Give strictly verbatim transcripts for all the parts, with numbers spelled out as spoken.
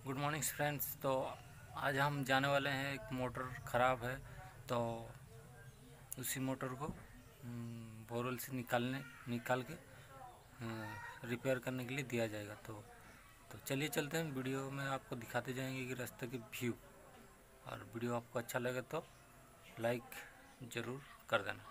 Good morning friends. तो आज हम जाने वाले हैं, एक मोटर ख़राब है तो उसी मोटर को बोरवेल से निकालने निकाल के रिपेयर करने के लिए दिया जाएगा। तो तो चलिए चलते हैं, वीडियो में आपको दिखाते जाएंगे कि रास्ते के व्यू। और वीडियो आपको अच्छा लगे तो लाइक ज़रूर कर देना।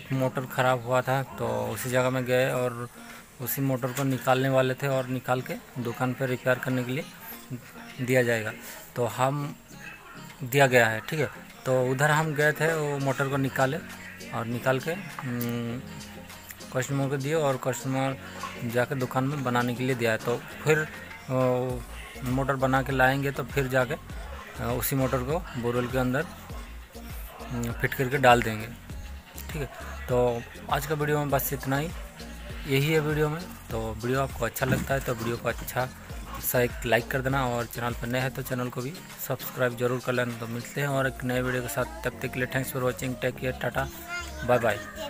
एक मोटर ख़राब हुआ था, तो उसी जगह में गए और उसी मोटर को निकालने वाले थे और निकाल के दुकान पर रिपेयर करने के लिए दिया जाएगा। तो हम दिया गया है, ठीक है। तो उधर हम गए थे, वो मोटर को निकाले और निकाल के कस्टमर को दिए और कस्टमर जाके दुकान में बनाने के लिए दिया है। तो फिर मोटर बना के लाएंगे तो फिर जाके उसी मोटर को बोरवेल के अंदर फिट करके डाल देंगे, ठीक है। तो आज का वीडियो में बस इतना ही, यही है वीडियो में। तो वीडियो आपको अच्छा लगता है तो वीडियो को अच्छा सा एक लाइक कर देना, और चैनल पर नए हैं तो चैनल को भी सब्सक्राइब जरूर कर लेना। तो मिलते हैं और एक नए वीडियो के साथ, तब तक के लिए thanks for watching, take care, tata, bye bye.